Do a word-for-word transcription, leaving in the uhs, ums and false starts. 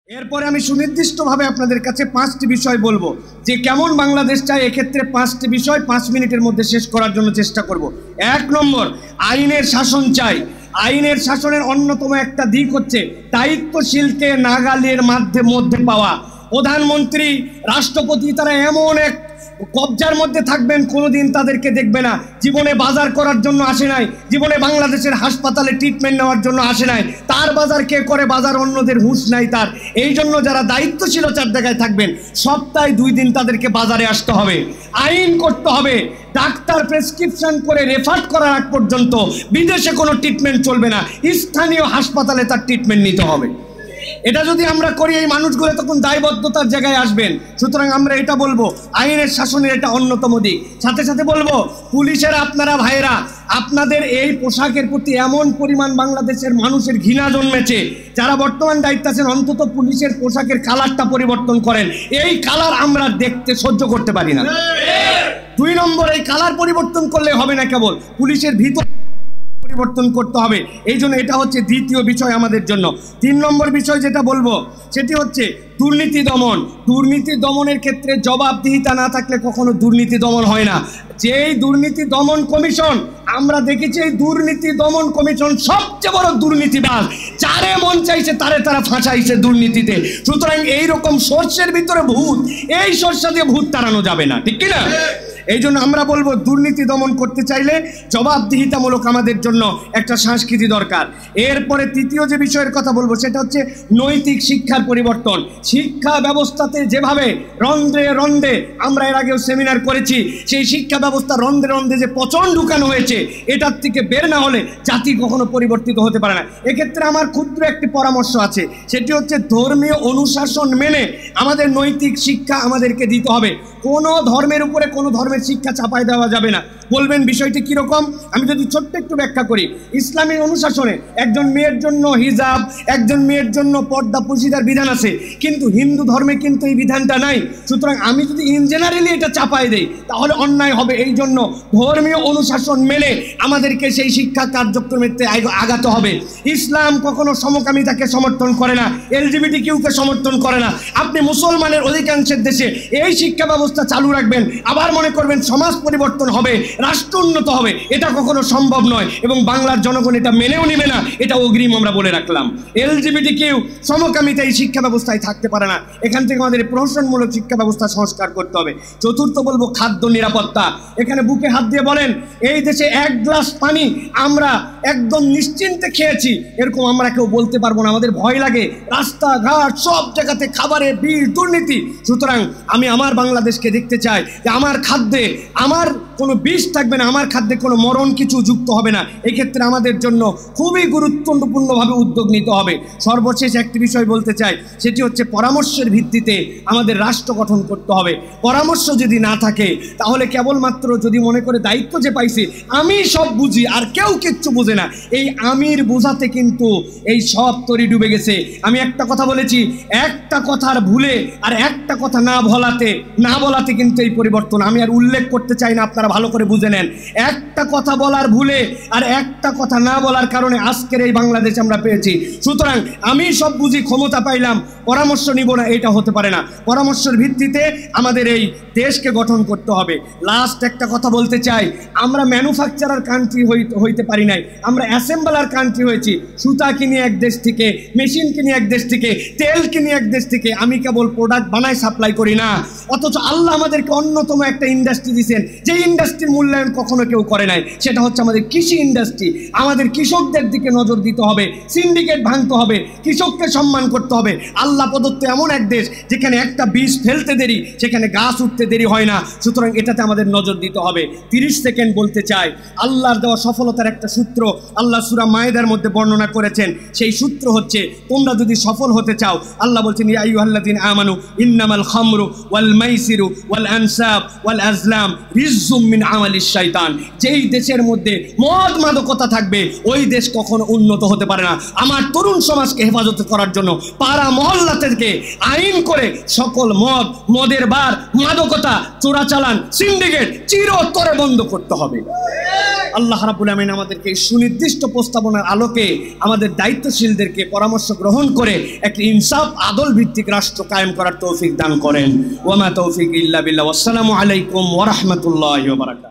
এরপরে আমি সুনির্দিষ্টভাবে আপনাদের কাছে পাঁচটি বিষয় বলবো যে কেমন বাংলাদেশ চাই। এক্ষেত্রে পাঁচটি বিষয় পাঁচ মিনিটের মধ্যে শেষ করার জন্য চেষ্টা করব। এক নম্বর, আইনের শাসন চাই। আইনের শাসনের অন্যতম একটা দিক হচ্ছে দায়িত্বশীলকে নাগালের মাধ্যমে মধ্যে পাওয়া। প্রধানমন্ত্রী, রাষ্ট্রপতি তারা এমন এক কবজার মধ্যে থাকবেন, কোনোদিন তাদেরকে দেখবে না। জীবনে বাজার করার জন্য আসে নাই, জীবনে বাংলাদেশের হাসপাতালে ট্রিটমেন্ট নেওয়ার জন্য আসে নাই। তার বাজার কে করে, বাজার অন্যদের হুঁশ নাই তার। এই জন্য যারা দায়িত্বশীলতার জায়গায় থাকবেন, সপ্তাহে দুই দিন তাদেরকে বাজারে আসতে হবে, আইন করতে হবে। ডাক্তার প্রেসক্রিপশন করে রেফার করার আগ পর্যন্ত বিদেশে কোনো ট্রিটমেন্ট চলবে না, স্থানীয় হাসপাতালে তার ট্রিটমেন্ট নিতে হবে। এটা যদি আমরা করি, এই মানুষগুলো তখন দায়বদ্ধতার জায়গায় আসবেন। সুতরাং আমরা এটা বলবো, আইনের শাসনের এটা অন্যতম দিক। সাথে সাথে বলবো, পুলিশের আপনারা ভাইরা, আপনাদের এই পোশাকের প্রতি এমন পরিমাণ বাংলাদেশের মানুষের ঘৃণা জন্মেছে, যারা বর্তমান দায়িত্ব আছেন অন্তত পুলিশের পোশাকের কালারটা পরিবর্তন করেন। এই কালার আমরা দেখতে সহ্য করতে পারি না। দুই নম্বর, এই কালার পরিবর্তন করলে হবে না, কেবল পুলিশের ভিতর পরিবর্তন করতে হবে। এই জন্য এটা হচ্ছে দ্বিতীয় বিষয় আমাদের জন্য। তিন নম্বর বিষয় যেটা বলবো সেটি হচ্ছে দুর্নীতি দমন। দুর্নীতি দমনের ক্ষেত্রে জবাবদিহিতা না থাকলে কখনো দুর্নীতি দমন হয় না। যেই দুর্নীতি দমন কমিশন আমরা দেখেছি, এই দুর্নীতি দমন কমিশন সবচেয়ে বড় দুর্নীতিবাজ, যারে মন চাইছে তারে তারা ফাঁসাইছে দুর্নীতিতে। সুতরাং এইরকম সর্ষের ভিতরে ভূত, এই সর্ষা দিয়ে ভূত তাড়ানো যাবে না, ঠিক কিনা? এই জন্য আমরা বলবো, দুর্নীতি দমন করতে চাইলে জবাবদিহিতামূলক আমাদের জন্য একটা সংস্কৃতি দরকার। এরপরে তৃতীয় যে বিষয়ের কথা বলবো সেটা হচ্ছে নৈতিক শিক্ষার পরিবর্তন। শিক্ষা ব্যবস্থাতে যেভাবে রন্ধ্রে রন্ধ্রে, আমরা এর আগেও সেমিনার করেছি, সেই শিক্ষা ব্যবস্থা রন্ধ্রে রন্ধ্রে যে পচন ঢুকানো হয়েছে, এটার থেকে বের না হলে জাতি কখনো পরিবর্তিত হতে পারে না। এক্ষেত্রে আমার ক্ষুদ্র একটি পরামর্শ আছে, সেটি হচ্ছে ধর্মীয় অনুশাসন মেনে আমাদের নৈতিক শিক্ষা আমাদেরকে দিতে হবে। কোনো ধর্মের উপরে কোনো ধর্মের শিক্ষা চাপাই দেওয়া যাবে না। বলবেন বিষয়টি কীরকম? আমি যদি ছোট্ট একটু ব্যাখ্যা করি। ইসলামী অনুশাসনে একজন মেয়ের জন্য হিজাব, একজন মেয়ের জন্য পর্দা পুশিদার বিধান আছে, কিন্তু হিন্দু ধর্মে কিন্তু এই বিধানটা নাই। সুতরাং আমি যদি ইন জেনারেলি এটা চাপাই দেই তাহলে অন্যায় হবে। এই জন্য ধর্মীয় অনুশাসন মেনে আমাদেরকে সেই শিক্ষা কার্যক্রমেতে আগাতে হবে। ইসলাম কখনো সমকামিতাকে সমর্থন করে না, এলজিবিটি কিউকে সমর্থন করে না। আপনি মুসলমানের অধিকাংশের দেশে এই শিক্ষা ব্যবস্থা চালু রাখবেন, আবার মনে করবেন সমাজ পরিবর্তন হবে, রাষ্ট্র উন্নত হবে। এটা কখনো সম্ভব নয় এবং বাংলার জনগণ এটা মেনেও নিবে না। এটা অগ্রিম আমরা বলে রাখলাম। এলজিবিটি কিউ সমকামিতা এই শিক্ষা ব্যবস্থায় থাকতে পারে না। এখান থেকে আমাদের প্রহসনমূলক শিক্ষা ব্যবস্থা সংস্কার করতে হবে। চতুর্থ বলবো খাদ্য নিরাপত্তা। এখানে বুকে হাত দিয়ে বলেন, এই দেশে এক গ্লাস পানি আমরা একদম নিশ্চিন্তে খেয়েছি, এরকম আমরা কেউ বলতে পারবো না। আমাদের ভয় লাগে, রাস্তাঘাট সব জায়গাতে খাবারের বিল, দুর্নীতি। সুতরাং আমি আমার বাংলাদেশকে দেখতে চাই যে আমার খাদ্যে আমার কোনো বিষ থাকবে না, আমার খাদ্যে কোনো মরণ কিছু যুক্ত হবে না। এক্ষেত্রে আমাদের জন্য খুবই গুরুত্বপূর্ণভাবে উদ্যোগ নিতে হবে। সর্বশেষ একটি বিষয় বলতে চাই, সেটি হচ্ছে পরামর্শের ভিত্তিতে আমাদের রাষ্ট্র গঠন করতে হবে। পরামর্শ যদি না থাকে তাহলে কেবলমাত্র যদি মনে করে দায়িত্ব যে পাইছি আমি সব বুঝি আর কেউ কিচ্ছু বোঝে না, এই আমির বোঝাতে কিন্তু এই সব তরি ডুবে গেছে। আমি একটা কথা বলেছি, একটা কথার ভুলে আর একটা কথা না বলাতে না বলাতে কিন্তু এই পরিবর্তন। আমি আর উল্লেখ করতে চাই না, আপনারা ভালো করে বুঝে নেন। একটা কথা বলার ভুলে আর একটা কথা না বলার কারণে আজকের এই বাংলাদেশ আমরা পেয়েছি। সুতরাং আমি সব বুঝি, ক্ষমতা পাইলাম, পরামর্শ নিব না, এটা হতে পারে না। পরামর্শের ভিত্তিতে আমাদের এই দেশকে গঠন করতে হবে। লাস্ট একটা কথা বলতে চাই, আমরা ম্যানুফ্যাকচারার কান্ট্রি হইতে পারি নাই, আমরা অ্যাসেম্বলার কান্ট্রি হয়েছি। সুতা কিনি এক দেশ থেকে, মেশিন কিনি এক দেশ থেকে, তেল কিনি এক দেশ থেকে। আমি কেবল প্রোডাক্ট বানাই, সাপ্লাই করি না। অথচ আল্লাহ আমাদেরকে অন্যতম একটা ইন্ডাস্ট্রি দিয়েছেন, যে ইন্ডাস্ট্রির মূল্যায়ন কখনো কেউ করে নাই, সেটা হচ্ছে আমাদের কৃষি ইন্ডাস্ট্রি। আমাদের কৃষকদের দিকে নজর দিতে হবে, সিন্ডিকেট ভাঙতে হবে, কৃষককে সম্মান করতে হবে। আল্লাহ প্রদত্ত এমন এক দেশ যেখানে একটা বীজ ফেলতে দেরি, সেখানে গাছ উঠতে দেরি হয় না। সুতরাং এটাতে আমাদের নজর দিতে হবে। তিরিশ সেকেন্ড বলতে চাই, আল্লাহর দেওয়া সফলতার একটা সূত্র আল্লাহ সূরা মায়েদার মধ্যে বর্ণনা করেছেন। সেই সূত্র হচ্ছে, তোমরা যদি সফল হতে চাও, আল্লাহ বলছেন, ইয়া আইয়ুহাল্লাযীনা আমানু ইন্নামাল খামরু ওয়াল মাইসিরু ওয়াল আনসাব ওয়াল আজলাম রিজজুম মিন আমালিশ শাইতান। যেই দেশের মধ্যে মদ মাদকতা থাকবে ওই দেশ কখনো উন্নত হতে পারে না। আমার তরুণ সমাজকে হেফাজত করার জন্য পাড়া মহল্লা থেকে আইন করে সকল মদ, মদের বার, মাদকতা, চোরাচালান, সিন্ডিকেট চিরতরে বন্ধ করতে হবে। আল্লাহ রাব্বুল আমিন আমাদেরকে এই সুনির্দিষ্ট প্রস্তাবনার আলোকে আমাদের দায়িত্বশীলদেরকে পরামর্শ গ্রহণ করে একটি ইনসাফ আদল ভিত্তিক রাষ্ট্র কায়েম করার তৌফিক দান করেন। ওয়া মা তৌফিক ইল্লা বিল্লাহ। আসসালামু আলাইকুম ওয়া রাহমাতুল্লাহি ওয়া বারাকাতুহু।